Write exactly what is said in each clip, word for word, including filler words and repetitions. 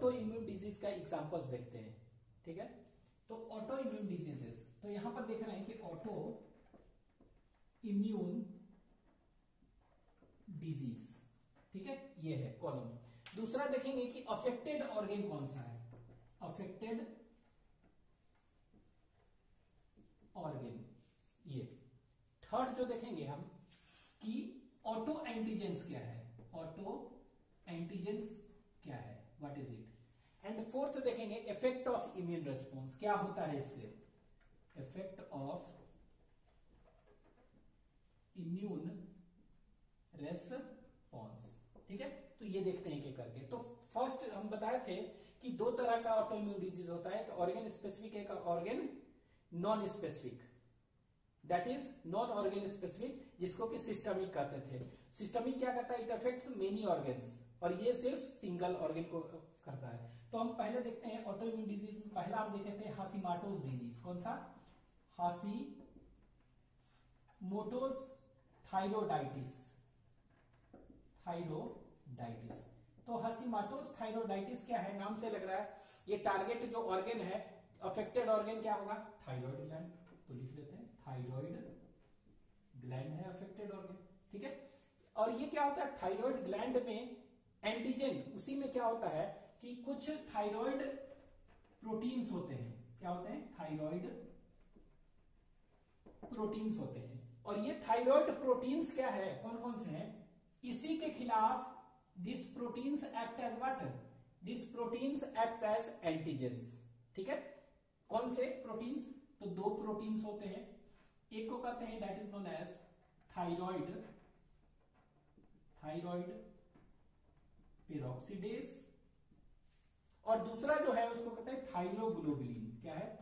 Auto immune disease का examples देखते हैं। ठीक है, तो ऑटो इम्यून डिजीजेस, तो यहां पर देख रहे हैं कि ऑटो इम्यून डिजीज, ठीक है, ये है कॉलम। दूसरा देखेंगे कि अफेक्टेड ऑर्गेन कौन सा है, अफेक्टेड ऑर्गेन ये। थर्ड जो देखेंगे हम कि ऑटो एंटीजेंस क्या है, ऑटो एंटीजेंस क्या है, what is it. And fourth देखेंगे इफेक्ट ऑफ इम्यून रेस्पॉन्स, क्या होता है इससे, इफेक्ट ऑफ इम्यून रेस्पॉन्स। ठीक है, तो ये देखते हैं कि करके। तो फर्स्ट हम बताए थे कि दो तरह का ऑटो इम्यून डिजीज होता है, एक ऑर्गेन स्पेसिफिक, एक organ non specific. That is non organ specific, जिसको कि सिस्टमिक कहते थे। सिस्टमिक क्या करता है, इट अफेक्ट्स मेनी ऑर्गेन्स, और ये सिर्फ सिंगल ऑर्गेन को करता है। तो हम पहले देखते हैं ऑटो इम्यून डिजीज में, पहला हम देखे थे हाशिमोटोस डिजीज। कौन सा, हाशिमोटोस थायरोडाइटिस, थायरोडाइटिस। तो हाशिमोटोस थायरोडाइटिस क्या है, नाम से लग रहा है ये टारगेट जो ऑर्गेन है, अफेक्टेड ऑर्गेन क्या होगा, थायराइड ग्लैंड। तो लिख लेते हैं थायराइड ग्लैंड है अफेक्टेड ऑर्गेन। ठीक है, और ये क्या होता है, थायराइड ग्लैंड में एंटीजन, उसी में क्या होता है कि कुछ थायराइड प्रोटीन्स होते हैं, क्या होते हैं, थायराइड प्रोटीन्स होते हैं। और ये थायराइड प्रोटीन्स क्या है, कौन कौन से हैं, इसी के खिलाफ this proteins act as what, this proteins act as antigens. ठीक है, कौन से प्रोटीन्स, तो दो प्रोटीन्स होते हैं, एक को कहते हैं that is known as thyroid, thyroid peroxidase, और दूसरा जो है उसको कहते हैं थायरोग्लोबुलिन। क्या है,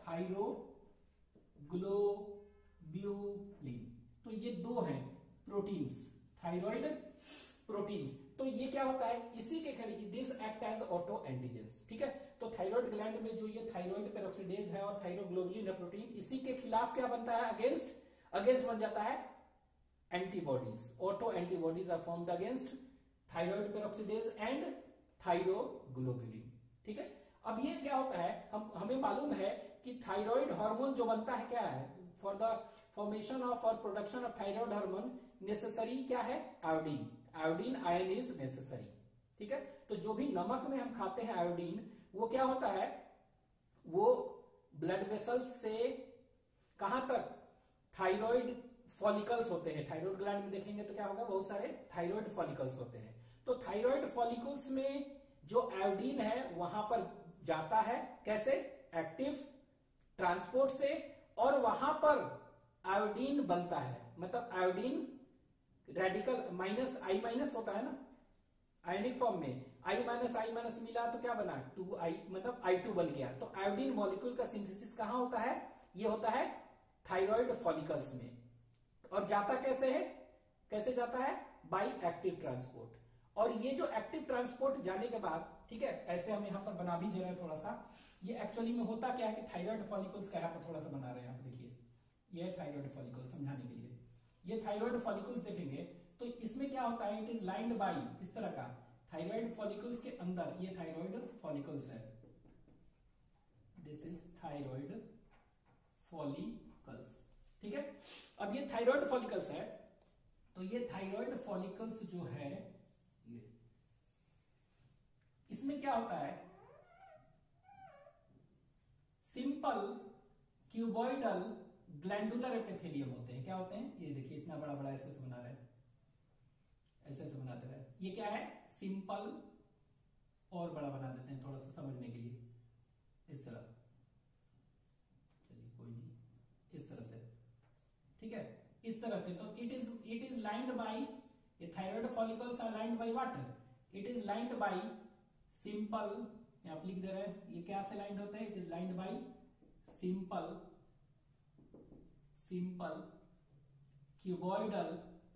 थायरोग्लोबुलिन। तो ये दो हैं प्रोटीन्स, थायराइड प्रोटीन्स। तो ये क्या होता है, इसी के खिलाफ this act as auto antigens. ठीक है, तो थायराइड ग्लैंड में जो ये थायराइड पेरोक्सीडेज है और थायरोग्लोबुलिन है प्रोटीन, इसी के खिलाफ क्या बनता है, अगेंस्ट, अगेंस्ट बन जाता है antibodies, auto antibodies are formed against thyroid peroxidase and thyroglobulin. ठीक है, अब ये क्या होता है, हम हमें मालूम है कि थायराइड हार्मोन जो बनता है क्या है, for the formation of or production of thyroid hormone necessary क्या है, iodine, iodine ion is necessary. ठीक है, तो जो भी नमक में हम खाते हैं आयोडीन, वो क्या होता है, वो ब्लड वेसल्स से कहां तक, थायराइड फॉलिकल्स होते हैं, थायराइड ग्लैंड में देखेंगे तो क्या होगा, बहुत सारे थायराइड फॉलिकल्स होते हैं। तो थायराइड फॉलिकल्स में जो आयोडीन है वहां पर जाता है, कैसे, एक्टिव ट्रांसपोर्ट से, और वहां पर आयोडीन बनता है, मतलब iodine radical minus I minus होता है ना आयोनिक फॉर्म में, आई माइनस आई माइनस मिला तो क्या बना, टू आई, मतलब आई टू बन गया। तो आयोडीन मॉलिक्यूल का सिंथेसिस कहां होता है, ये होता है थायराइड फॉलिकल्स में। और जाता कैसे है, कैसे जाता है, बाय एक्टिव ट्रांसपोर्ट। और ये जो एक्टिव ट्रांसपोर्ट जाने के बाद, ठीक है, ऐसे हम यहां पर बना भी दे रहे हैं थोड़ा सा, ये एक्चुअली में होता क्या है कि थायराइड फॉलिकल्स का यहां पर थोड़ा सा बना रहे हैं आप, देखिए ये है थायराइड फॉलिकल्स, समझाने के लिए ये थायराइड फॉलिकल्स देखेंगे तो इसमें क्या होता है, इट इज लाइंड बाय, इस तरह का थायराइड फॉलिकल्स के अंदर ये थायराइड फॉलिकल्स है, दिस इज थायराइड फॉलिकल्स। ठीक है, अब ये थायराइड फॉलिकल्स है, तो ये थायराइड फॉलिकल्स जो है ये, इसमें क्या होता है, सिंपल क्यूबॉइडल ग्लैंडुलर एपिथेलियम होते हैं। क्या होते हैं, ये देखिए इतना बड़ा बड़ा ऐसे से बना रहे हैं, ऐसे ऐसे बनाते रहे, ये क्या है, सिंपल, और बड़ा बना देते हैं थोड़ा सा समझने के लिए, इस तरह, चलिए कोई नहीं, इस तरह से, ठीक है, इस तरह से। तो it is it is lined by, ये thyroid follicles are lined by what, it is lined by simple, यहां आप लिख दे रहे हैं, ये क्या से लाइंड होते हैं, it is lined by simple, simple cuboidal,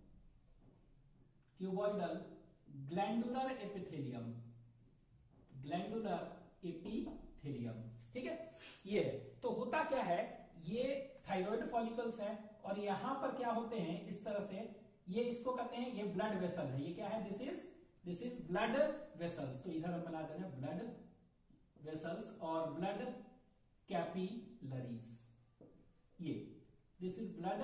cuboidal glandular epithelium, glandular epithelium. ठीक है, ये तो होता क्या है, ये थायराइड फॉलिकल्स है, और यहां पर क्या होते हैं, इस तरह से, ये इसको कहते हैं, ये ब्लड वेसल है, ये क्या है, this is this is blood vessels. तो इधर हम बना दे रहे हैं ब्लड वेसल्स और ब्लड कैपिलरीज। ये दिस इज ब्लड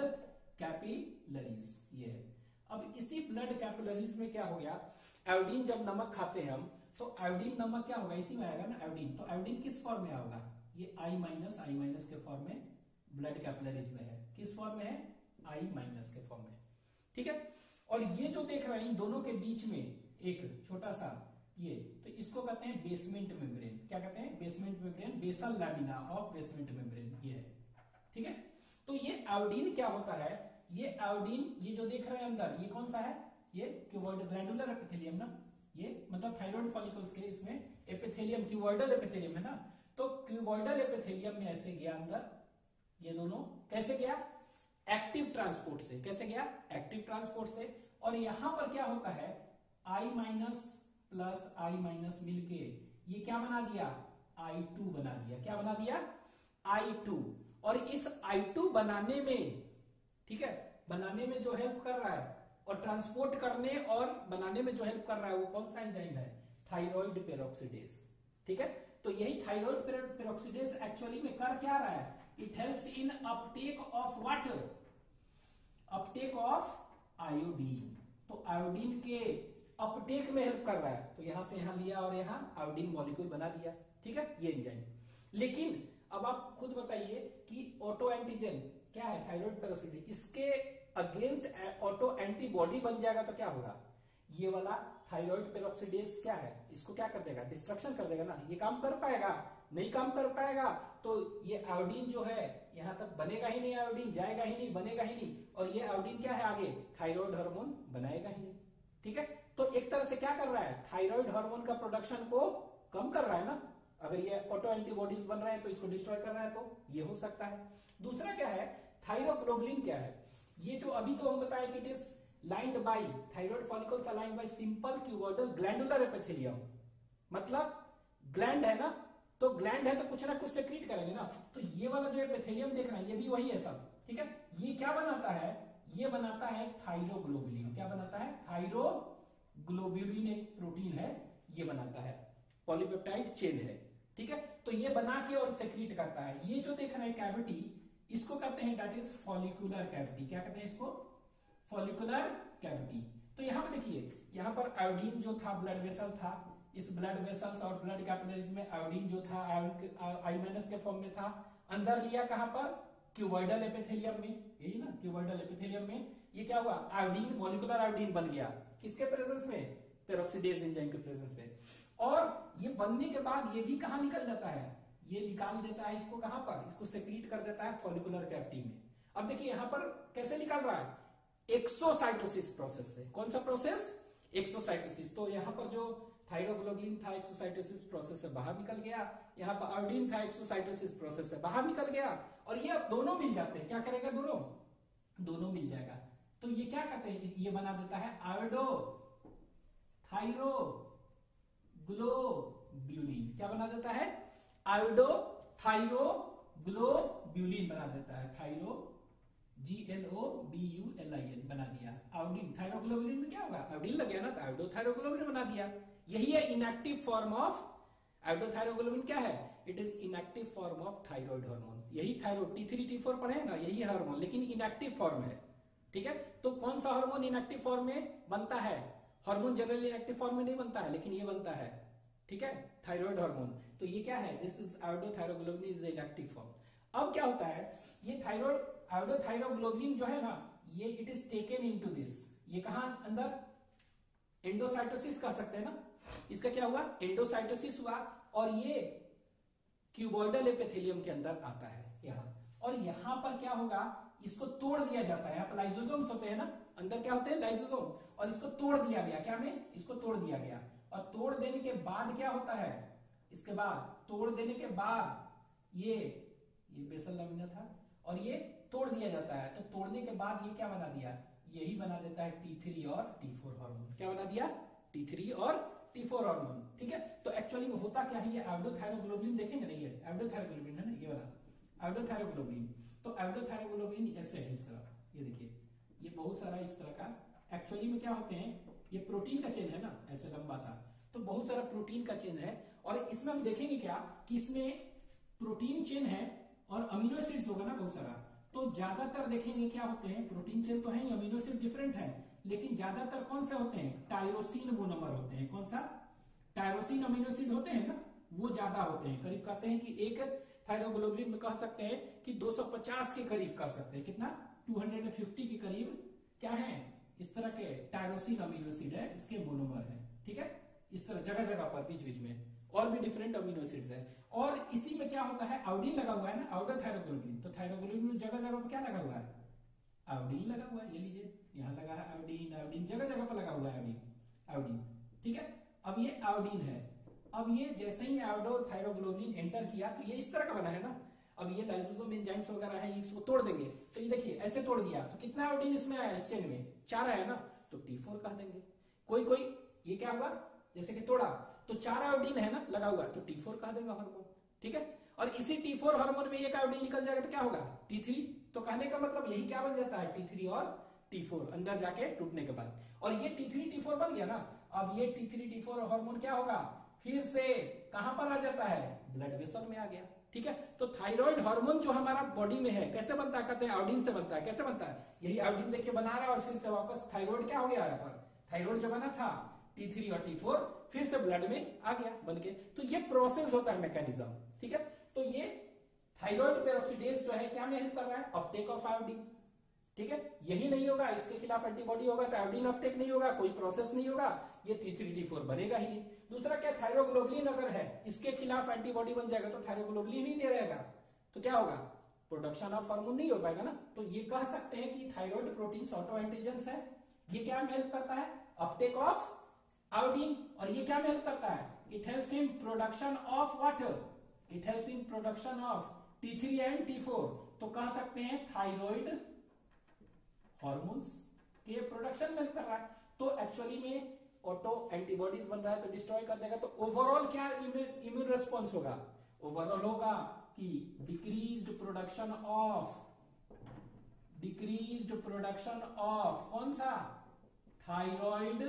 कैपिलरीज ये है। अब इसी ब्लड कैपिलरीज में क्या हो गया, आयोडीन जब नमक खाते हैं हम तो आयोडीन नमक क्या होगा, इसी में आएगा ना आयोडीन। तो आयोडीन किस फॉर्म में होगा, ये आई माइनस आई माइनस के फॉर्म में ब्लड कैपिलरीज में है। किस फॉर्म में है, आई माइनस के फॉर्म में, ठीक है। और ये जो देख रहे हैं इन दोनों के बीच में एक छोटा सा ये, तो इसको कहते हैं बेसमेंट मेम्ब्रेन। क्या कहते हैं, basement membrane, basal lamina of basement membrane ये है, ठीक है। तो ये आयोडीन क्या होता है, ये आयोडीन ये जो देख रहे हैं अंदर, ये कौन सा है, ये क्यूबॉइडल ग्लैंडुलर एपिथेलियम ना, ये मतलब थायराइड फॉलिकल्स के इसमें एपिथेलियम क्यूबॉइडल एपिथेलियम है ना। तो क्यूबॉइडल एपिथेलियम में ऐसे गया अंदर, ये दोनों कैसे गया, एक्टिव ट्रांसपोर्ट से। कैसे गया, एक्टिव ट्रांसपोर्ट से। और यहां पर क्या होता है, I minus plus I minus मिलके ये क्या बना दिया, आई टू बना दिया। क्या बना दिया, आई टू। और इस आई टू बनाने में, ठीक है, बनाने में जो हेल्प कर रहा है और ट्रांसपोर्ट करने और बनाने में जो हेल्प कर रहा है वो कौन सा एंजाइम है, थायराइड पेरोक्सिडेज, ठीक है। तो यही थायराइड पेरोक्सिडेज एक्चुअली में कर क्या रहा है, it helps in uptake of water, uptake of iodine. तो आयोडीन के अपटेक में हेल्प कर रहा है। तो यहां से यहां लिया और यहां आयोडीन मॉलिक्यूल बना दिया, ठीक है, ये एंजाइम। लेकिन अब आप खुद बताइए कि ऑटो एंटीजन क्या है, थायराइड पेरोक्सिडेज, इसके अगेंस्ट ऑटो एंटीबॉडी बन जाएगा तो क्या होगा, ये वाला थायराइड पेरोक्सिडेज क्या है, इसको क्या कर देगा, डिस्ट्रक्शन कर देगा ना। ये काम कर पाएगा, नहीं काम कर पाएगा तो ये आयोडीन जो है यहां तक बनेगा ही नहीं, आयोडीन जाएगा ही नहीं, बनेगा ही नहीं। और ये आयोडीन क्या है, आगे थायराइड हार्मोन बनाएगा ही नहीं, ठीक है। तो एक तरह से क्या कर रहा है, थायराइड हार्मोन का प्रोडक्शन को कम कर रहा है ना। अगर ये ऑटो एंटीबॉडीज बन रहे हैं तो इसको डिस्ट्रॉय कर रहा है, तो ये हो सकता है। दूसरा क्या है, थायरोग्लोबुलिन क्या है, ये जो अभी तो हम बताए कि it is lined by thyroid follicles aligned by simple cuboidal glandular epithelium. मतलब ग्लैंड है ना, तो ग्लैंड है तो कुछ ना कुछ सेक्रीट करेंगे ना। तो ये वाला जो एपिथेलियम देख रहे हैं ये भी वही है सब, ठीक है। ये क्या बनाता है, ये बनाता है थायरोग्लोबुलिन। क्या बनाता है, थायरोग्लोबुलिन एक प्रोटीन है, ये बनाता है, पॉलीपेप्टाइड चेन है, ठीक है। तो ये बना के और सेक्रीट करता है। ये जो देख रहे हैं कैविटी, इसको कहते हैं दैट इज फॉलिकुलर कैविटी। क्या कहते हैं इसको, फॉलिकुलर कैविटी। तो यहां पर देखिए, यहां पर आयोडीन जो था ब्लड वेसल था, इस ब्लड वेसल्स और ब्लड कैपिलरीज में आयोडीन जो था आई माइनस के फॉर्म में था, अंदर लिया कहां पर, क्यूबॉइडल एपिथेलियम में, यही ना क्यूबॉइडल एपिथेलियम में। ये क्या हुआ, आयोडीन मॉलिक्यूलर आयोडीन बन गया, किसके प्रेजेंस में, पेरोक्सिडेज एंजाइम के प्रेजेंस में। और ये बनने के बाद ये भी कहां निकल जाता है, ये निकाल देता है इसको कहां पर, इसको सेक्रीट कर देता है फॉलिकुलर कैविटी में। अब देखिए यहां पर कैसे निकाल रहा है, एक्सोसाइटोसिस प्रोसेस से। कौन सा प्रोसेस, एक्सोसाइटोसिस। तो यहां पर जो थायरोग्लोबुलिन था एक्सोसाइटोसिस प्रोसेस से बाहर निकल गया, यहाँ पर आयोडीन था एक्सोसाइटोसिस प्रोसेस से बाहर निकल गया, और ये अब दोनों मिल जाते हैं। क्या करेगा, दोनों दोनों मिल जाएगा। तो ये क्या कहते हैं, ये बना देता है आयोडो थायरो ग्लोब्यूलिन। क्या बना देता है, आयोडो थायरो ग्लोब्यूलिन बना देता है, thyro G L O B U L I N बना दिया। आयोडीन थायरोग्लोबुलिन में क्या होगा, आयोडीन लग गया ना, तो आयोडो थायरोग्लोबुलिन बना दिया। यही है inactive form of iodo thyroglobulin. क्या है, it is inactive form of thyroid hormone. यही thyroid T three T four पढ़े ना, यही हार्मोन, लेकिन इनएक्टिव फॉर्म है, ठीक है। तो कौन सा हार्मोन इनएक्टिव फॉर्म में बनता है, हार्मोन जनरली इनएक्टिव फॉर्म में नहीं बनता है, लेकिन ये बनता है, ठीक है, थायराइड हार्मोन। तो ये क्या है, this is iodo thyroglobulin is inactive form. अब क्या होता है, ये थायराइड आयोडो थायरोग्लोबुलिन जो है ना, ये it is taken into this, ये कहां अंदर, एंडोसाइटोसिस कह सकते हैं ना। इसका क्या हुआ, एंडोसाइटोसिस हुआ, और ये क्यूबॉइडल एपिथेलियम के अंदर आता है यहां। और यहां पर क्या होगा, इसको तोड़ दिया जाता है। यहाँ पर लाइसोसोम्स होते हैं ना, अंदर क्या होते हैं, लाइसोसोम, और इसको तोड़ दिया गया। क्या में, इसको तोड़ दिया गया। और तोड़ देने के बाद क्या होता है, इसके बाद तोड़ देने के बाद ये ये बेसल लैमिना था, और ये तोड़ दिया जाता है। तो तोड़ने के बाद ये क्या बना दिया, यही बना देता है टी थ्री और टी फोर हार्मोन। क्या बना दिया, टी थ्री और टी फोर हार्मोन, ठीक है। तो एक्चुअली में होता क्या है, ये आयोडो थायरोग्लोबुलिन देखेंगे ना, ये आयोडो थायरोग्लोबुलिन है ना, ये वाला आयोडो थायरोग्लोबुलिन। तो आयोडो थायरोग्लोबुलिन ऐसे है, इस तरह, ये देखिए, ये बहुत सारा इस तरह का। एक्चुअली में क्या होते हैं, ये प्रोटीन का चेन है ना, ऐसे लंबा सा। तो बहुत सारा प्रोटीन का चेन है, और इसमें हम देखेंगे क्या कि इसमें प्रोटीन चेन है और अमीनो एसिड्स होगा ना बहुत सारा। तो ज्यादातर देखेंगे क्या होते हैं, प्रोटीन चेन तो है ही, अमीनो एसिड डिफरेंट है, लेकिन ज्यादातर कौन से होते हैं, टायरोसिन मोनोमर होते हैं। कौन सा, टायरोसिन अमीनो एसिड होते हैं ना, वो ज्यादा होते हैं। करीब कहते हैं कि एक थायरोग्लोबुलिन में कह सकते हैं कि दो सौ पचास के करीब कह सकते हैं, कितना, दो सौ पचास के करीब क्या है, इस तरह के टायरोसिन अमीनो एसिड है, इसके मोनोमर है। ठीक है, इस तरह जगह जगह पर बीच बीच में और भी डिफरेंट अमीनो एसिड्स है। और इसी में क्या होता है, आयोडीन लगा हुआ है ना, आयोडो थायरोग्लोबुलिन। तो थायरोग्लोबुलिन में जगह जगह पर क्या लगा हुआ है, आयोडीन लगा हुआ है। ये लीजिए यहाँ लगा है आयोडीन, आयोडीन जगह जगह पर लगा हुआ है, आयोडीन आयोडीन ठीक है। अब ये आयोडीन है, अब ये जैसे ही आयोडो थायरोग्लोबुलिन एंटर किया तो ये इस तरह का बना है ना। अब ये लाइसोसोम एंजाइम्स वगैरह है, इसको तोड़ देंगे। तो ये देखिए ऐसे तोड़ दिया तो कितना आयोडीन इसमें आया, इस चेन में चार आया ना, तो टी फोर कह देंगे। कोई कोई ये क्या हुआ, जैसे कि तोड़ा तो चार आयोडीन है ना लगा हुआ, तो टी फोर कह देगा हार्मोन। ठीक है, और इसी टी फोर हार्मोन में एक आयोडीन निकल जाएगा तो क्या होगा, टी थ्री। तो कहने का मतलब यही क्या बन जाता है, टी थ्री और टी फोर अंदर जाके टूटने के बाद। और ये टी थ्री टी फोर बन गया ना, अब ये T three T four hormone क्या होगा, फिर से कहां पर आ जाता है, ब्लड वेसल में आ गया। ठीक है, तो थायराइड हार्मोन जो हमारा बॉडी में है कैसे बनता है, कहते हैं आयोडीन से बनता है। कैसे बनता है, यही आयोडीन देखिए बना रहा है, और फिर से वापस थायराइड क्या हो गया यहाँ पर, थायराइड जो बना था टी थ्री और टी फोर फिर से ब्लड में आ गया बन के। तो ये प्रोसेस होता है, मैकेनिज्म। ठीक है, तो ये थायराइड पेरोक्सीडेज जो है क्या में हेल्प कर रहा है, अपटेक ऑफ आयोडीन। ठीक है, यही नहीं होगा, इसके खिलाफ एंटीबॉडी होगा तो आयोडीन अपटेक नहीं होगा, कोई प्रोसेस नहीं होगा, ये टी थ्री टी फोर बनेगा ही नहीं। दूसरा क्या, थायरोग्लोबुलिन अगर है इसके खिलाफ एंटीबॉडी बन जाएगा तो थायरोग्लोबुलिन ही नहीं रहेगा, तो क्या होगा, प्रोडक्शन ऑफ हार्मोन नहीं हो पाएगा ना। तो ये कह सकते हैं कि थायराइड प्रोटीन ऑटो एंटीजेंस है। ये क्या में हेल्प करता है, अपटेक ऑफ आयोडीन। और ये क्या में हेल्प करता है, it helps in production of water, it helps in production of T three and T four. तो कह सकते हैं थायराइड हार्मोन्स के प्रोडक्शन में कर रहा है। तो एक्चुअली में ऑटो एंटीबॉडीज बन रहा है तो डिस्ट्रॉय कर देगा। तो ओवरऑल क्या इम्यून रिस्पॉन्स होगा, ओवरऑल होगा कि decreased production of decreased production of कौन सा, थायराइड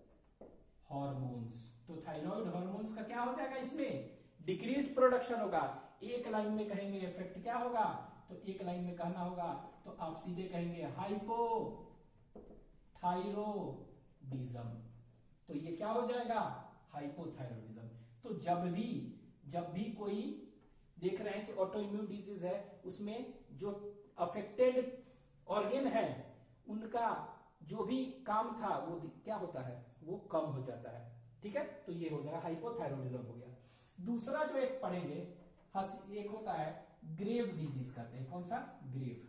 हार्मोन्स। तो थायराइड हार्मोन्स का क्या हो जाएगा, इसमें डिक्रीज्ड प्रोडक्शन होगा। एक लाइन में कहेंगे इफेक्ट क्या होगा, तो एक लाइन में कहना होगा तो आप सीधे कहेंगे हाइपोथायरोडिज्म। तो ये क्या हो जाएगा, हाइपोथायरोडिज्म। तो जब भी जब भी कोई देख रहे हैं कि ऑटो इम्यून डिजीज है, उसमें जो अफेक्टेड ऑर्गेन है उनका जो भी काम था वो क्या होता है, वो कम हो जाता है। ठीक है, तो ये हो जाएगा हाइपोथायरोडिज्म हो गया। दूसरा जो एक पढ़ेंगे, एक होता है ग्रेव डिजीज कहते हैं। कौन सा, ग्रेव।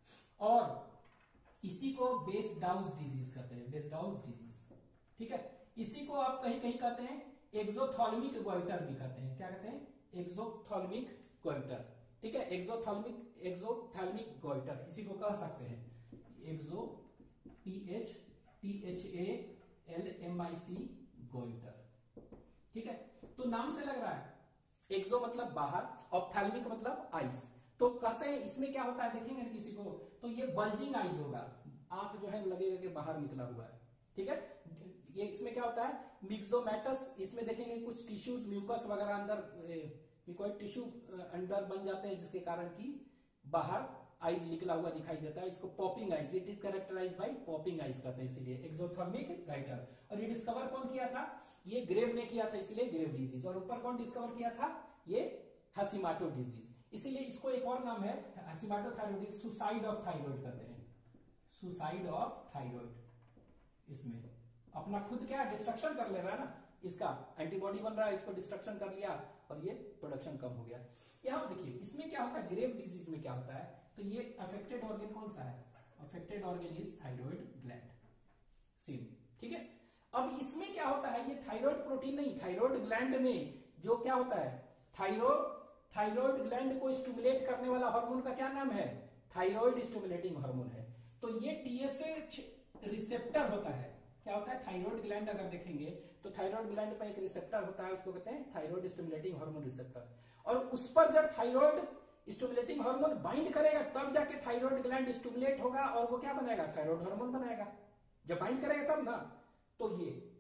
और इसी को बेसडाउस डिजीज कहते हैं, बेसडाउस डिजीज। ठीक है, इसी को आप कहीं कहीं कहते हैं एक्सोथॉल्मिक गोइटर भी कहते हैं। क्या कहते हैं, एक्सोथॉल्मिक गोइटर। ठीक है, एक्सोथॉल्मिक एक्सोथैल्मिक गोइटर इसी को कह सकते हैं। Exo T H T H A L M I C goitre. ठीक है, तो नाम से लग रहा है, एक्सो मतलब बाहर, ऑप्थैल्मिक मतलब आईज। तो कैसे इसमें क्या होता है देखेंगे किसी को, तो ये बल्जिंग आईज होगा, आंख जो है लगेगा कि बाहर निकला हुआ है। ठीक है, ये इसमें क्या होता है, मिक्सोमैटस। इसमें देखेंगे कुछ टिश्यूज म्यूकस वगैरह अंदर म्यूकोइड टिश्यू अंदर बन जाते हैं, जिसके कारण की बाहर आईज निकला हुआ दिखाई देता है। इसको popping eyes, it is characterised by popping eyes कहते हैं, इसीलिए एक्सोथर्मिक गाइटर। और ये डिस्कवर कौन किया था, ये ग्रेव ने किया था, इसीलिए ग्रेव डिजीज। और ऊपर कौन डिस्कवर किया था, ये हाशिमोटो डिजीज। इसीलिए इसको एक और नाम है Hashimoto thyroid, suicide of thyroid कहते हैं, सुसाइड ऑफ थायराइड। इसमें अपना खुद क्या डिस्ट्रक्शन कर ले रहा है ना, इसका एंटीबॉडी बन रहा है, इसको डिस्ट्रक्शन कर लिया और ये प्रोडक्शन कम हो गया। यहां पर देखिए इसमें क्या होता है, ग्रेव डिजीज में क्या होता है, तो ये अफेक्टेड ऑर्गन कौन सा है, affected organ is thyroid gland, same. ठीक है, अब इसमें क्या होता है, ये थायराइड प्रोटीन नहीं, थायराइड ग्लैंड में जो क्या होता है, थायराइड थायराइड ग्लैंड को स्टिमुलेट करने वाला हार्मोन का क्या नाम है, थायराइड स्टिमुलेटिंग हार्मोन है। तो ये टीएसएच रिसेप्टर होता है। क्या होता है, थायराइड ग्लैंड अगर देखेंगे तो थायराइड ग्लैंड पर एक रिसेप्टर होता है, उसको कहते हैं थायराइड स्टिमुलेटिंग हार्मोन रिसेप्टर। और उस पर जब थायराइड स्टिमुलेटिंग हार्मोन बाइंड करेगा तब जाके थायराइड ग्लैंड स्टिमुलेट होगा और वो क्या बनाएगा, थायराइड हार्मोन बनाएगा। जब बाइंड करेगा तब ना, तो ये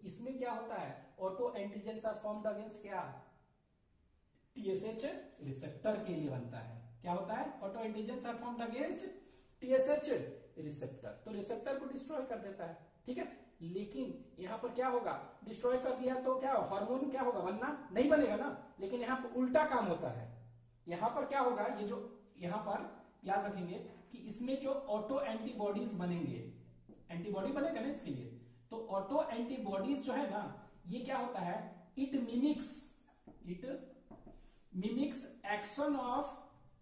इसमें क्या होता है, auto antigens are formed against क्या, टीएसएच रिसेप्टर के लिए बनता है। क्या होता है, auto antigens are formed against TSH receptor, तो रिसेप्टर को डिस्ट्रॉय कर देता है, ठीक है। लेकिन यहां पर क्या होगा, डिस्ट्रॉय कर दिया तो क्या हार्मोन क्या होगा, बनना नहीं बनेगा ना, लेकिन यहां पर उल्टा काम होता है। यहां पर क्या होगा, ये जो यहां पर याद रखेंगे कि इसमें जो ऑटो एंटीबॉडीज बनेंगे, एंटीबॉडी बनेगा ना इसके लिए, तो ऑटो एंटीबॉडीज जो है ना, ये क्या होता है, it mimics it mimics action of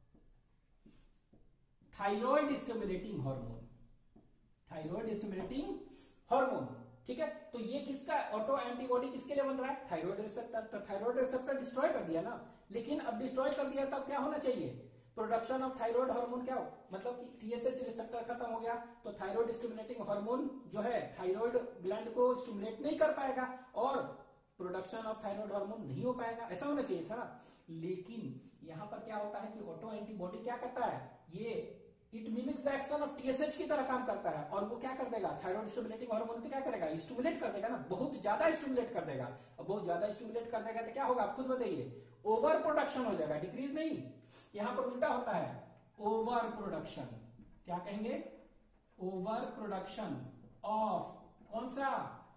thyroid stimulating hormone, thyroid stimulating hormone, ठीक है। तो ये किसका ऑटो एंटीबॉडी किसके लिए बन रहा है, थायराइड रिसेप्टर। तो थायराइड रिसेप्टर डिस्ट्रॉय कर दिया ना, लेकिन अब डिस्ट्रॉय कर दिया तब क्या होना चाहिए, प्रोडक्शन ऑफ थायराइड हार्मोन, क्या हो मतलब कि टीएसएच रिसेप्टर खत्म हो गया, तो थायराइड स्टिमुलेटिंग हार्मोन जो है थायराइड ग्लैंड को स्टिमुलेट नहीं कर पाएगा और प्रोडक्शन ऑफ थायराइड हार्मोन नहीं हो पाएगा, ऐसा होना चाहिए था ना। लेकिन यहां पर क्या होता है कि ऑटो एंटीबॉडी क्या करता है, ये it mimics the action of TSH की तरह काम करता है, और वो क्या कर देगा, थायराइड स्टिमुलेटिंग हार्मोन तो क्या करेगा, स्टिमुलेट कर देगा ना, बहुत ज्यादा स्टिमुलेट कर देगा। अब बहुत ज्यादा स्टिमुलेट कर देगा तो क्या होगा, आप खुद बताइए, ओवर प्रोडक्शन हो जाएगा, डिक्रीज नहीं। यहां पर उल्टा होता है, ओवर प्रोडक्शन, क्या कहेंगे, ओवर प्रोडक्शन ऑफ कौन सा,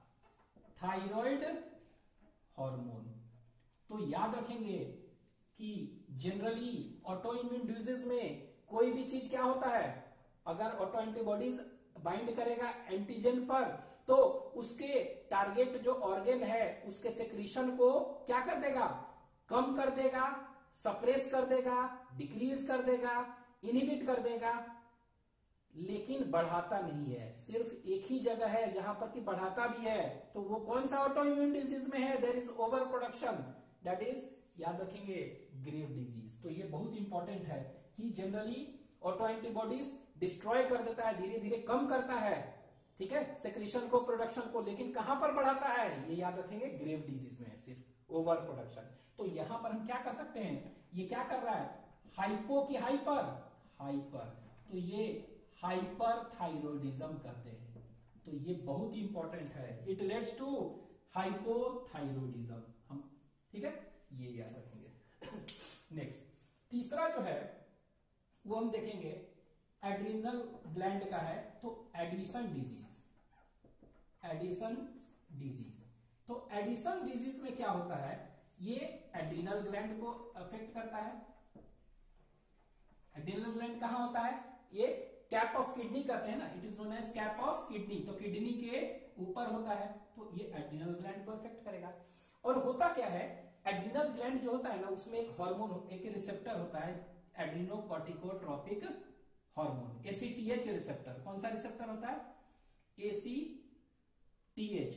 थायराइड हार्मोन। तो याद रखेंगे कि जनरली ऑटो इम्यून डिजीज में कोई भी चीज क्या होता है, अगर ऑटो एंटीबॉडीज बाइंड करेगा एंटीजन पर, तो उसके टारगेट जो ऑर्गेन है उसके सेक्रीशन को क्या कर देगा, कम कर देगा, सप्रेस कर देगा, डिक्रीज कर देगा, इनहिबिट कर देगा, लेकिन बढ़ाता नहीं है। सिर्फ एक ही जगह है जहां पर कि बढ़ाता भी है, तो वो कौन सा ऑटो इम्यून डिजीज में है, there is over production, that is याद रखेंगे ग्रेव डिजीज। तो ये बहुत इंपॉर्टेंट है कि जनरली ऑटो एंटीबॉडीज डिस्ट्रॉय कर देता है, धीरे धीरे कम करता है, ठीक है, सेक्रीशन को, प्रोडक्शन को, लेकिन कहां पर बढ़ाता है, ये याद रखेंगे ग्रेव डिजीज में, सिर्फ ओवर प्रोडक्शन। तो यहां पर हम क्या कर सकते हैं, ये क्या कर रहा है, हाइपो की हाइपर, हाइपर, तो ये हाइपर थायरोइडिज्म कहते हैं। तो ये बहुत इंपॉर्टेंट है, इट लीड्स टू हाइपोथायरोइडिज्म, हम ठीक है, ये याद रखेंगे। नेक्स्ट तीसरा जो है वो हम देखेंगे एड्रिनल ग्लैंड का है, तो एडिशन डिजीज, एडिशन डिजीज। तो एडिशन डिजीज में क्या होता है, ये एड्रिनल ग्लैंड को अफेक्ट करता है। एड्रिनल ग्लैंड कहां होता है, ये कैप ऑफ किडनी कहते हैं ना, it is known as cap of kidney, तो किडनी के ऊपर होता है, तो ये एड्रिनल ग्लैंड को अफेक्ट करेगा। और होता क्या है, एड्रिनल ग्लैंड जो होता है ना, उसमें एक हार्मोन, एक रिसेप्टर होता है, एड्रिनोकॉर्टिकोट्रोपिक हार्मोन, एसीटीएच रिसेप्टर। कौन सा रिसेप्टर होता है, एसीटीएच,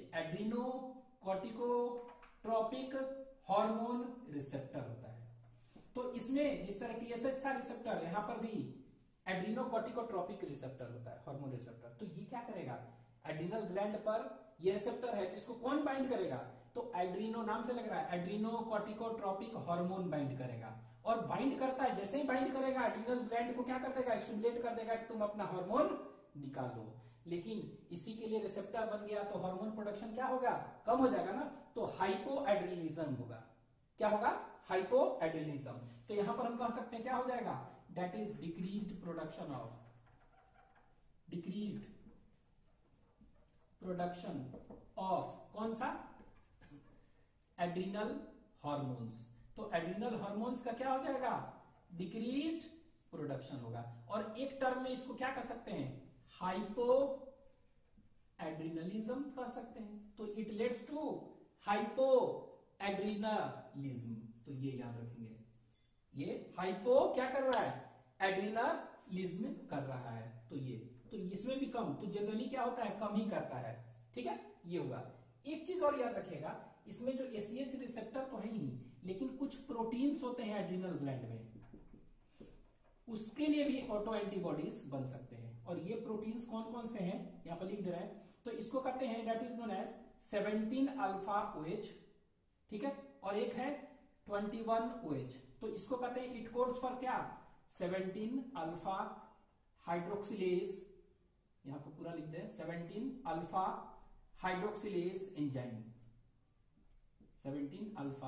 एड्रिनोकॉर्टिकोट्रोपिक हार्मोन रिसेप्टर होता है। तो इसमें जिस तरह टीएसएच था रिसेप्टर, यहां पर भी एड्रिनोकॉर्टिकोट्रोपिक रिसेप्टर होता है, हार्मोन रिसेप्टर। तो ये क्या करेगा, एड्रिनल ग्लैंड पर ये रिसेप्टर है, तो इसको कौन बाइंड करेगा, तो एड्रिनो नाम से लग रहा है, एड्रिनोकॉर्टिकोट्रोपिक हार्मोन बाइंड करेगा। और बाइंड करता है, जैसे ही बाइंड करेगा एड्रिनल ग्लैंड को क्या कर देगा, स्टिमुलेट कर देगा कि तुम अपना हार्मोन निकालो। लेकिन इसी के लिए रिसेप्टर बन गया तो हार्मोन प्रोडक्शन क्या होगा, कम हो जाएगा ना, तो हाइपोएड्रिनलिज्म होगा। क्या होगा, हाइपोएड्रिनलिज्म। तो यहां पर हम कह सकते हैं क्या हो जाएगा, that is decreased production of, decreased production of कौन सा, एड्रिनल हार्मोन्स। तो एड्रिनल हार्मोन्स का क्या हो जाएगा, डिक्रीज्ड प्रोडक्शन होगा। और एक टर्म में इसको क्या कर सकते हैं, हाइपो एड्रिनलिज्म कह सकते हैं। तो it leads to hypo adrenalism. तो ये याद रखेंगे, ये हाइपो क्या कर रहा है, एड्रिनलिज्म कर रहा है। तो ये तो इसमें भी कम, तो जनरली क्या होता है, कम ही करता है, ठीक है, ये होगा। एक चीज और याद रखिएगा, इसमें जो एसीएच रिसेप्टर तो है ही नहीं, लेकिन कुछ प्रोटीन्स होते हैं एड्रिनल ग्लैंड में, उसके लिए भी ऑटो एंटीबॉडीज बन सकते हैं। और ये प्रोटीन्स कौन कौन से हैं, यहां पर लिख दे रहा है, तो इसको कहते हैं that is known as seventeen alpha OH, ठीक है, और एक है ट्वेंटी वन ओएच। तो इसको कहते हैं, इट कोड्स फॉर क्या, सेवनटीन अल्फा हाइड्रोक्सिलेज, यहां पर पूरा लिख दे, seventeen alpha hydroxylase enzyme, seventeen alpha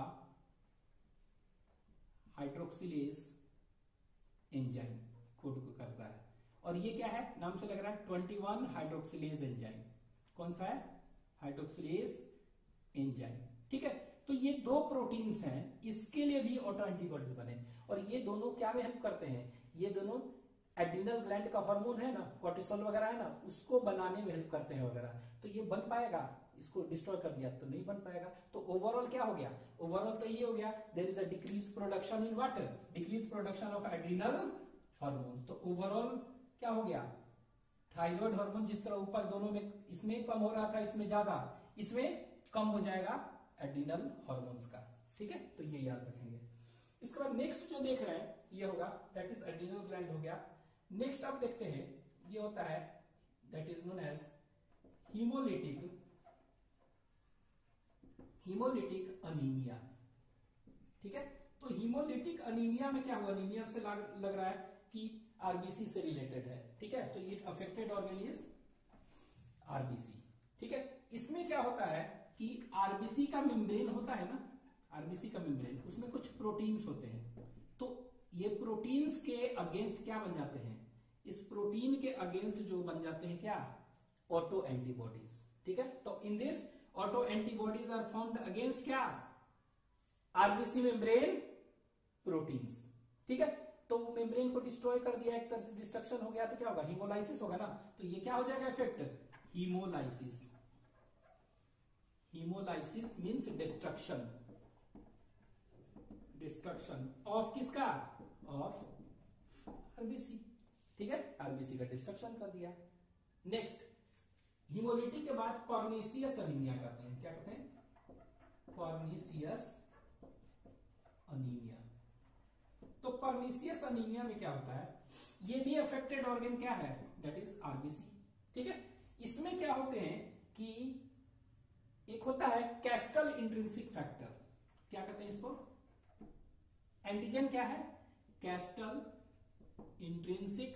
hydroxylase enzyme code को करता है। और ये क्या है, नाम से लग रहा है ट्वेंटी वन हाइड्रोक्सिलेज एंजाइम। कौन सा है, हाइड्रोक्सिलेज एंजाइम। ठीक है, तो ये दो प्रोटीन्स हैं, इसके लिए भी ऑटो एंटीबॉडीज बने। और ये दोनों क्या में हेल्प करते हैं, ये दोनों एड्रिनल ग्लैंड का हार्मोन है ना, कोर्टिसोल वगैरह है ना, उसको बनाने में हेल्प करते हैं वगैरह। तो ये बन पाएगा, इसको डिस्ट्रॉय कर दिया तो नहीं बन पाएगा। तो ओवरऑल क्या हो गया, ओवरऑल तो ये हो गया there is a decrease production in what, decrease production of adrenal hormone. तो ओवरऑल क्या हो गया, थायराइड हार्मोन जिस तरह ऊपर दोनों में, इसमें कम हो रहा था, इसमें ज्यादा, इसमें कम हो जाएगा एड्रिनल हार्मोन्स का। ठीक है, तो ये याद रखेंगे। इसके बाद नेक्स्ट जो देख रहे हैं ये होगा दैट इज एड्रिनल ग्लैंड हो गया। नेक्स्ट आप देखते हैं ये होता है that is known as haemolytic haemolytic anaemia. ठीक है, तो हीमोलिटिक अनीमिया में क्या हुआ, अनीमिया से लग, लग रहा है कि आरबीसी से रिलेटेड है। ठीक है, तो it affected organ is RBC. ठीक है, इसमें क्या होता है कि आरबीसी का मेम्ब्रेन होता है ना, आरबीसी का मेम्ब्रेन, उसमें कुछ प्रोटीन्स होते हैं। तो ये प्रोटीन्स के अगेंस्ट क्या बन जाते हैं, इस प्रोटीन के अगेंस्ट जो बन जाते हैं क्या, ऑटो एंटीबॉडीज। ठीक है, तो in this auto antibodies are formed against क्या, आरबीसी मेम्ब्रेन प्रोटीन्स। ठीक है, तो मेम्ब्रेन को डिस्ट्रॉय कर दिया, एक तरह से डिस्ट्रक्शन हो गया, तो क्या होगा, हीमोलाइसिस होगा ना। तो ये क्या हो जाएगा effect, haemolysis. Haemolysis means destruction, destruction of किसका, ऑफ आरबीसी। ठीक है, आरबीसी का डिस्ट्रक्शन कर दिया। नेक्स्ट हीमोलिटिक के बाद पर्नीशियस अनीमिया कहते हैं, क्या कहते हैं, पर्नीशियस अनीमिया। तो पर्नीशियस अनीमिया में क्या होता है, ये भी अफेक्टेड ऑर्गन क्या है, दैट इज आरबीसी। ठीक है, इसमें क्या होते हैं कि एक होता है कैस्टल इंट्रिंसिक फैक्टर, क्या कहते हैं इसको, एंटीजन क्या है, Castle intrinsic,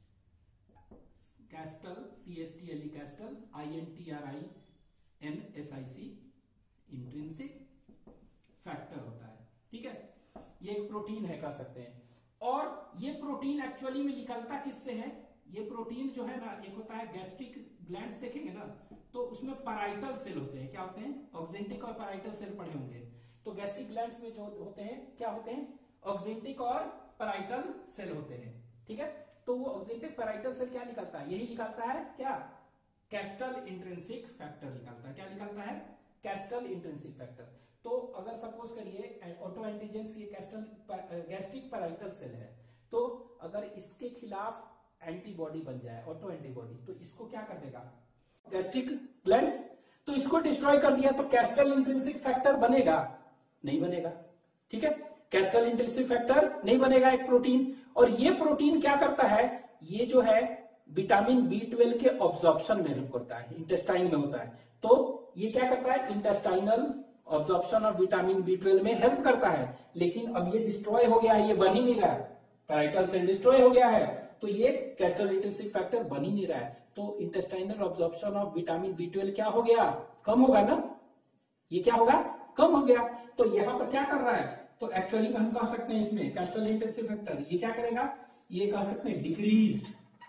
Castle C S T L E Castle, I N T R I N S I C, intrinsic factor होता है। ठीक है, ये एक प्रोटीन है कह सकते हैं। और ये प्रोटीन एक्चुअली में निकलता किससे है, ये प्रोटीन जो है ना, एक होता है गैस्ट्रिक ग्लैंड्स देखेंगे ना, तो उसमें पैराइटल सेल होते हैं, क्या होते हैं, ऑक्जेंटिक और पैराइटल सेल पढ़े होंगे। तो गैस्ट्रिक ग्लैंड्स में जो होते हैं क्या होते हैं, ऑक्जेंटिक और पैराइटल सेल होते हैं। ठीक है, तो वो ऑक्जेंटिक पैराइटल सेल क्या निकलता है, यही निकलता है क्या, कैस्टल इंट्रिंसिक फैक्टर निकलता है। क्या निकलता है, कैस्टल इंट्रिंसिक फैक्टर। तो अगर सपोज करिए ऑटो एंटीजेंस ये कैस्टल गैस्ट्रिक पैराइटल सेल है, तो अगर इसके खिलाफ एंटीबॉडी बन जाए, ऑटो एंटीबॉडी, तो इसको क्या कर देगा, गैस्ट्रिक ग्लैंड्स, तो इसको डिस्ट्रॉय कर दिया, तो कैस्टल इंट्रिंसिक फैक्टर बनेगा, नहीं बनेगा। ठीक है, कैस्टल इंट्रिंसिक फैक्टर नहीं बनेगा एक प्रोटीन। और ये प्रोटीन क्या करता है, ये जो है विटामिन बी ट्वेल्व के ऑब्जॉर्प्शन में हेल्प करता है, इंटेस्टाइन में होता है। तो ये क्या करता है, intestinal absorption of vitamin B twelve में हेल्प करता है। लेकिन अब ये डिस्ट्रॉय हो गया है, ये बन ही नहीं रहा है, पैराइटल सेल डिस्ट्रॉय हो गया है, तो ये कैस्टल इंट्रिंसिक फैक्टर बन ही नहीं रहा है। तो intestinal absorption of vitamin B twelve क्या हो गया, कम होगा ना, ये क्या होगा, कम हो गया। तो यहां पर क्या कर रहा है, तो एक्चुअली में हम कह सकते हैं इसमें कैस्टल इंट्रिंसिक फैक्टर ये क्या करेगा, ये कह सकते हैं decrease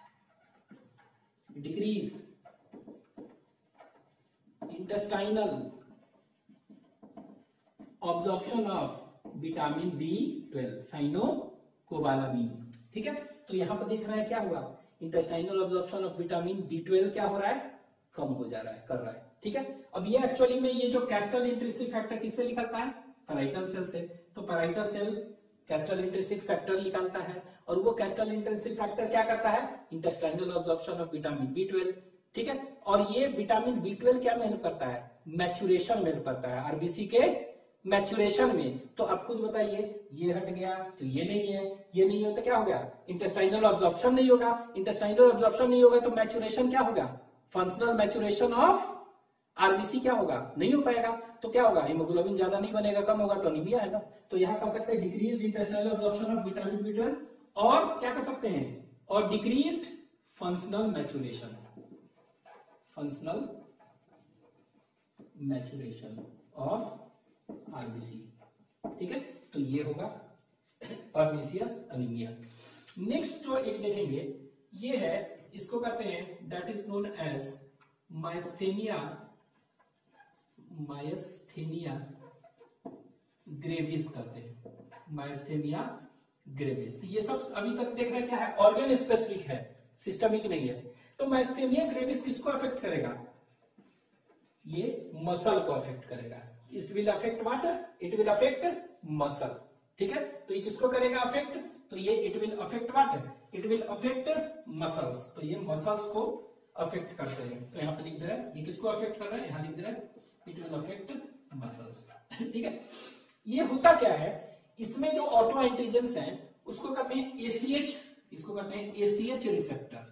decrease intestinal absorption of vitamin B twelve, cyanocobalamin. ठीक है, तो यहां पर देख रहा है क्या हुआ, intestinal absorption of vitamin B twelve क्या हो रहा है, कम हो जा रहा है, कर रहा है। ठीक है, अब ये एक्चुअली में ये जो कैस्टल इंट्रिंसिक फैक्टर किससे निकलता है, पैराइटल सेल से। तो parietal cell Castle intrinsic factor निकालता है, और वो कैस्टल इंट्रिंसिक फैक्टर क्या करता है, intestinal absorption of vitamin B twelve. ठीक है, और ये विटामिन बी ट्वेल्व क्या में हेल्प करता है, मैचुरेशन में हेल्प करता है, आरबीसी के मैचुरेशन में। तो आप खुद बताइए, ये हट गया तो ये नहीं है, ये नहीं है तो क्या हो गया, इंटेस्टाइनल ऑब्जॉर्प्शन नहीं होगा, इंटेस्टाइनल ऑब्जॉर्प्शन नहीं होगा तो मैचुरेशन क्या होगा, फंक्शनल मैचुरेशन ऑफ आरबीसी क्या होगा, नहीं हो पाएगा। तो क्या होगा, हीमोग्लोबिन ज्यादा नहीं बनेगा, कम होगा तो अनीमिया है ना। तो यहां कह सकते हैं decrease intestinal absorption of vitamin B twelve, और क्या कर सकते हैं, और decreased functional maturation, functional maturation of RBC. ठीक है, तो ये होगा परनीसियस अनीमिया। नेक्स्ट जो एक देखेंगे ये है, इसको कहते हैं that is known as myasthenia myasthenia gravis कहते हैं, माइस्थेनिया ग्रेविस। तो ये सब अभी तक देख रहे हैं क्या है, ऑर्गन स्पेसिफिक है, सिस्टमिक नहीं है। तो माइस्थेनिया ग्रेविस किसको अफेक्ट करेगा, ये मसल को अफेक्ट करेगा। It will affect what, it will affect muscle. ठीक है, तो ये किसको करेगा अफेक्ट, तो ये it will affect what, it will affect muscles. तो ये मसल्स को अफेक्ट करते हैं। तो यहाँ पे लिख दे रहा है ये किसको अफेक्ट कर रहा है, यहाँ लिख दे रहा है इट विल अफेक्ट मसल्स। ठीक है, ये होता क्या है, इसमें जो ऑटो एंटीजेंस हैं उसको कहते हैं एसीएच, इसको कहते हैं एसीएच रिसेप्टर,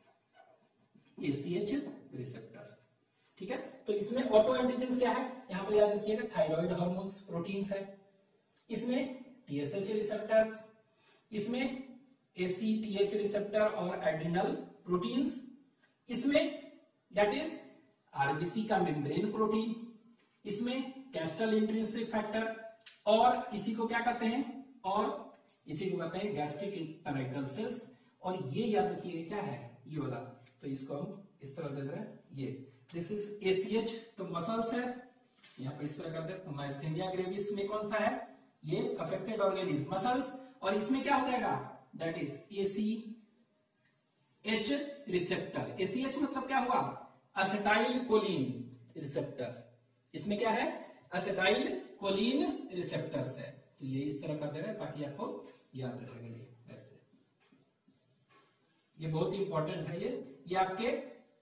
एसीएच रिसेप्टर। ठीक है, तो इसमें ऑटो एंटीजेंस क्या है, यहां पर याद रखिएगा थायराइड हार्मोन्स प्रोटीन्स है, इसमें टीएसएच रिसेप्टर्स, इसमें एसीटीएच रिसेप्टर और एड्रिनल प्रोटीन्स, इसमें दैट इज आरबीसी का मेम्ब्रेन प्रोटीन, इसमें कैस्टल इंट्रिंसिक फैक्टर, और इसी को क्या कहते हैं, और इसी को कहते हैं गैस्ट्रिक पैराइटल सेल्स। और ये याद रखिए क्या है, ये वाला, तो इसको हम इस तरह दे रहे हैं, ये दिस इज एसीएच, तो मसल्स है, यहाँ पर इस तरह करते हैं। तो माइस्थेनिया ग्रेविस में कौन सा है, ये अफेक्टेड ऑर्गेनिज्म मसल्स, और इसमें क्या हो जाएगा, that is AC H receptor. ACH मतलब क्या हुआ, असेटाइल कोलिन रिसेप्टर, इसमें क्या है, असेटाइल कोलिन रिसेप्टर्स है। तो ये इस तरह कर दे रहे हैं ताकि आपको याद रहेगा। ये ऐसे, ये बहुत इंपॉर्टेंट है, ये ये आपके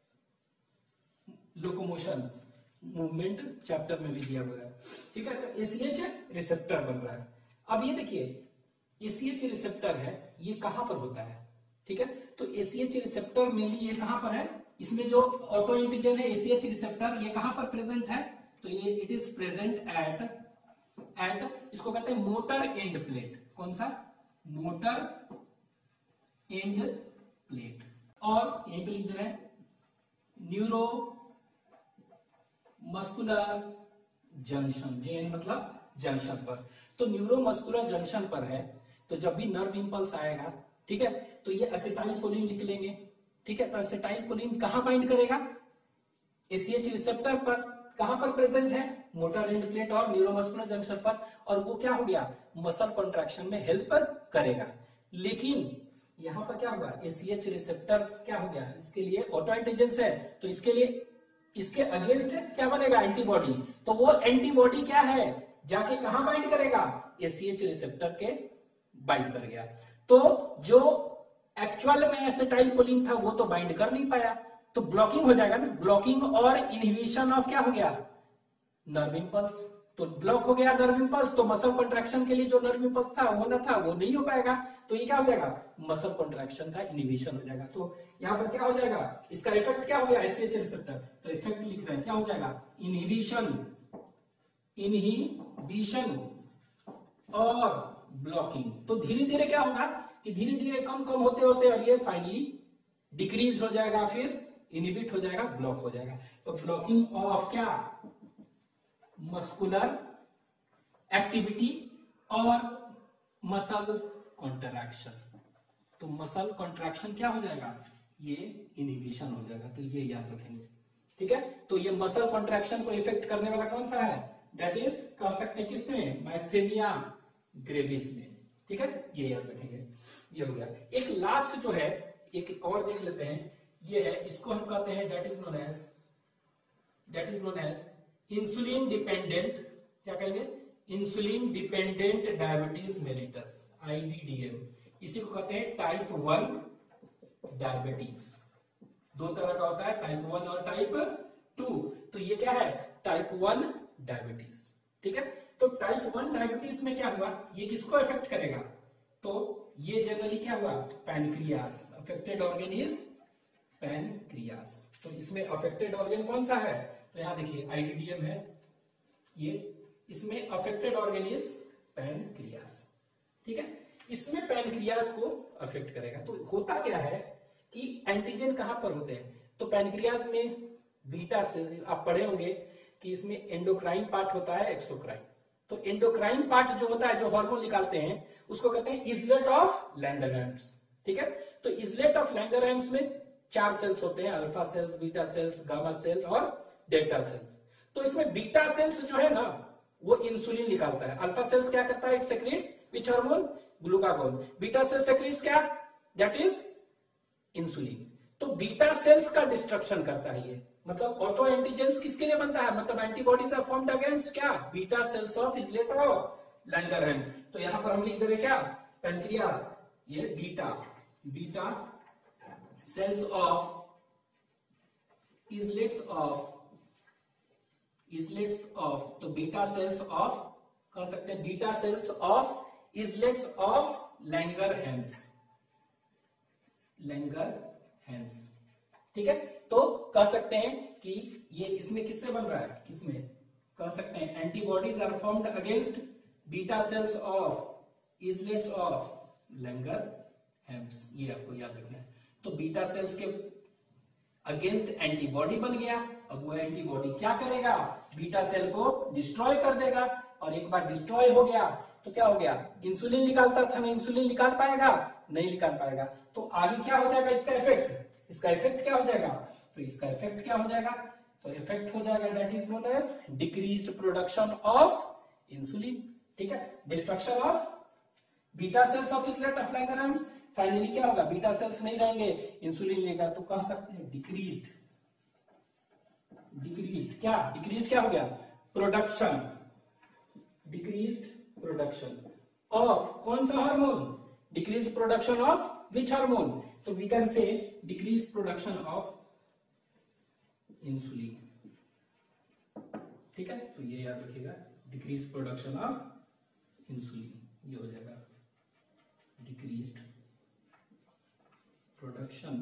लोकोमोशन मूवमेंट चैप्टर में भी दिया हुआ है। ठीक है, तो एसीएच रिसेप्टर बन रहा है। अब ये देखिए एसीएच रिसेप्टर है, ये कहां पर होता है, ठीक है, तो एसीएच रिसेप्टर मेनली ये कहां पर है, इसमें जो ऑटो एंटीजन है एसीएच रिसेप्टर, ये कहां पर प्रेजेंट है, तो ये it is present at at इसको कहते हैं मोटर एंड प्लेट। कौन सा, मोटर एंड प्लेट। और यहीं पे लिख दे रहे हैं न्यूरो मस्कुलर जंक्शन, जेन मतलब जंक्शन पर। तो न्यूरो मस्कुलर जंक्शन पर है, तो जब भी नर्व इंपल्स आएगा, ठीक है, तो ये एसिटाइल कोलिन लिख लेंगे। ठीक है, तो एसिटाइल कोलिन कहां बाइंड करेगा, एसीएच रिसेप्टर पर। कहां पर प्रेजेंट है, मोटर एंड प्लेट और न्यूरोमस्कुलर जंक्शन पर, और वो क्या हो गया, मसल कॉन्ट्रैक्शन में हेल्प करेगा। लेकिन यहां पर क्या होगा, एसीएच रिसेप्टर क्या हो गया, इसके लिए ऑटो एंटीजेंस है, तो इसके लिए इसके अगेंस्ट क्या बनेगा, एंटीबॉडी। तो वो एंटीबॉडी क्या है, जाके कहां बाइंड करेगा, एसीएच रिसेप्टर के बाइंड कर गया। तो जो एक्चुअल में एसिटाइल कोलिन था वो तो बाइंड कर नहीं पाया, तो ब्लॉकिंग हो जाएगा ना, ब्लॉकिंग और इनहिबिशन ऑफ क्या हो गया, नर्व इंपल्स। तो ब्लॉक हो गया नर्व इंपल्स, तो मसल कॉन्ट्रैक्शन के लिए जो नर्व इंपल्स था होना था वो नहीं हो पाएगा, तो ये क्या हो जाएगा, मसल कॉन्ट्रैक्शन का इनहिबिशन हो जाएगा। तो यहां पर क्या हो जाएगा, इसका इफेक्ट क्या हो गया, एसीएच रिसेप्टर, तो इफेक्ट लिख रहे हैं क्या हो जाएगा, इनहिबिशन इनहिबिशन और ब्लॉकिंग। तो धीरे धीरे क्या होगा कि धीरे धीरे कम कम होते होते और ये फाइनली डिक्रीज हो जाएगा, फिर इनहिबिट हो जाएगा, ब्लॉक हो जाएगा। तो ब्लॉकिंग ऑफ क्या, मस्कुलर एक्टिविटी और मसल कॉन्ट्रैक्शन। तो मसल कॉन्ट्रैक्शन क्या हो जाएगा, ये इनहिबिशन हो जाएगा। तो ये याद रखेंगे, ठीक है। तो ये मसल कॉन्ट्रैक्शन को इफेक्ट करने वाला कौन सा है, दैट इज कह सकते हैं किसमें, माइस्थेनिया ग्रेविस में, ठीक है, ये याद रखेंगे। ये हो गया। एक लास्ट जो है, एक और देख लेते हैं, ये है, इसको हम कहते हैं that is known as that is known as insulin dependent, क्या कहेंगे, insulin dependent diabetes mellitus, IDDM. इसी को कहते हैं टाइप वन डायबिटीज। दो तरह का होता है, टाइप वन और टाइप टू। तो ये क्या है, टाइप वन डायबिटीज, ठीक है। तो टाइप वन डायबिटीज में क्या हुआ, ये किसको अफेक्ट करेगा, तो ये जनरली क्या हुआ, pancreas, affected organ is pancreas. तो इसमें अफेक्टेड ऑर्गन कौन सा है, तो यहां देखिए आईडीडीएम है, ये इसमें अफेक्टेड ऑर्गन इज पैनक्रियास, ठीक है। इसमें पैनक्रियास को अफेक्ट करेगा। तो होता क्या है कि एंटीजन कहां पर होते हैं, तो पैनक्रियास में बीटा सेल, आप पढ़े होंगे कि इसमें एंडोक्राइन पार्ट होता है, एक्सोक्राइन। तो एंडोक्राइन पार्ट जो होता है, जो हार्मोन निकालते हैं, उसको कहते हैं इजलेट ऑफ लैंगरहैम्स। ठीक है, तो इजलेट ऑफ लैंगरहैम्स में चार सेल्स होते हैं, alpha cells, beta cells, gamma cell और डेल्टा सेल्स। तो इसमें बीटा सेल्स जो है ना, वो इंसुलिन निकालता है। अल्फा सेल्स क्या करता है, it secretes which hormone, glucagon. Beta cell secretes क्या, दैट इज इंसुलिन। तो बीटा सेल्स का डिस्ट्रक्शन करता है ये, मतलब ऑटो एंटीजेंस किसके लिए बनता है, मतलब एंटीबॉडीज आर फॉर्म्ड अगेंस्ट क्या, beta cells of islet of Langerhans. तो यहां पर हम लिख देंगे क्या, पैनक्रियास, ये beta beta cells of islets of islets of तो बीटा सेल्स ऑफ, कह सकते हैं beta cells of islets of Langerhans Langerhans ठीक है। तो कह सकते हैं कि ये इसमें किससे बन रहा है, किसमें कह सकते हैं antibodies are formed against beta cells of islets of Langerhans, ये आपको याद रखना है। तो बीटा सेल्स के अगेंस्ट एंटीबॉडी बन गया। अब वो एंटीबॉडी क्या करेगा, बीटा सेल को डिस्ट्रॉय कर देगा, और एक बार डिस्ट्रॉय हो गया तो क्या हो गया, इंसुलिन निकालता था ना, इंसुलिन निकाल पाएगा, नहीं निकाल पाएगा। तो आगे क्या हो जाएगा इसका इफेक्ट, इसका इफेक्ट क्या हो जाएगा, तो इसका इफेक्ट क्या हो जाएगा, तो इफेक्ट हो जाएगा that is known as decreased production of insulin. ठीक है, destruction of beta cells of islet of Langerhans. Finally क्या होगा, बीटा सेल्स नहीं रहेंगे, इंसुलिन लेगा, तो कह सकते हैं डिक्रीज्ड डिक्रीज्ड क्या डिक्रीज्ड क्या हो गया, प्रोडक्शन डिक्रीज्ड प्रोडक्शन ऑफ कौन सा hormone, decreased production of which hormone, तो we can say decreased production of insulin. ठीक है, तो ये याद रखिएगा, डिक्रीज्ड प्रोडक्शन ऑफ इंसुलिन, ये हो जाएगा डिक्रीज्ड प्रोडक्शन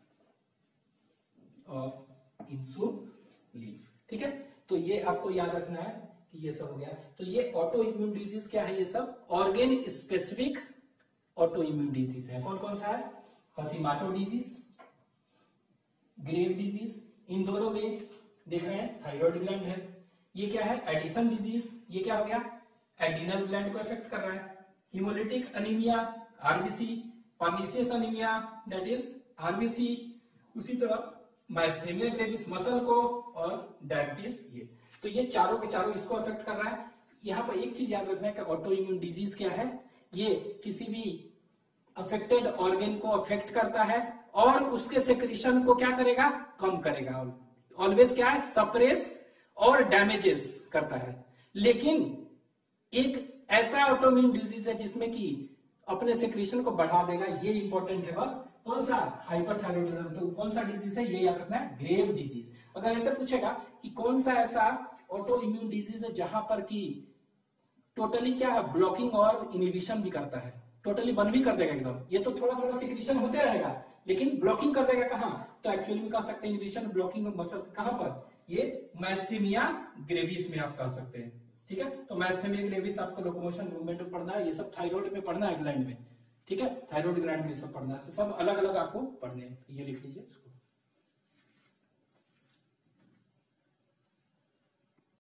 ऑफ इंसुलिन। ठीक है, तो ये आपको याद रखना है कि ये सब हो गया। तो ये ऑटो इम्यून डिजीज क्या है, ये सब organ specific auto immune disease है। कौन कौन सा है, हसीमाटो डिजीज, ग्रेव डिजीज, इन दोनों में देख रहे हैं थायराइड ग्लैंड है। ये क्या है, एडिसन डिजीज, ये क्या हो गया, एड्रिनल ग्लैंड को इफेक्ट कर रहा है। Hemolytic anemia, RBC, pernicious anemia that is RBC, उसी तरह माइस्थेमिया ग्रेविस मसल को, और डायबिटीज, ये तो ये चारों के चारों इसको अफेक्ट कर रहा है। यहाँ पर एक चीज याद रखना है कि ऑटो इम्यून डिजीज क्या है, ये किसी भी अफेक्टेड ऑर्गन को अफेक्ट करता है और उसके सेक्रेशन को क्या करेगा, कम करेगा। ऑलवेज क्या है, सप्रेस और डैमेजेस करता है। लेकिन एक ऐसा ऑटो इम्यून डिजीज है जिसमें कि अपने सेक्रेशन को बढ़ा देगा, ये इंपॉर्टेंट है। बस कौन सा, हाइपरथायरॉयडिज्म। तो कौन सा डिजीज है, ये याद रखना है, ग्रेव डिजीज। अगर ऐसे पूछेगा कि कौन सा ऐसा ऑटो इम्यून डिजीज है जहां पर कि टोटली क्या है, ब्लॉकिंग और इनिबिशन भी करता है, टोटली बंद भी कर देगा एकदम, ये तो थोड़ा थोड़ा सिक्रीशन होते रहेगा लेकिन ब्लॉकिंग कर देगा कहां, तो एक्चुअली में कह सकते हैं इनिबिशन ब्लॉकिंग मसल कहां पर, ये माइस्थेमिया ग्रेविस में आप कह सकते हैं। ठीक है, तो माइस्थेमिया ग्रेविस आपको लोकोमोशन मूवमेंट में पढ़ना है, ये सब थायराइड में पढ़ना है ग्लैंड में। ठीक है, थायराइड ग्लैंड में सब पढ़ना है, सब अलग अलग आपको पढ़ने हैं, ये लिख लीजिए इसको।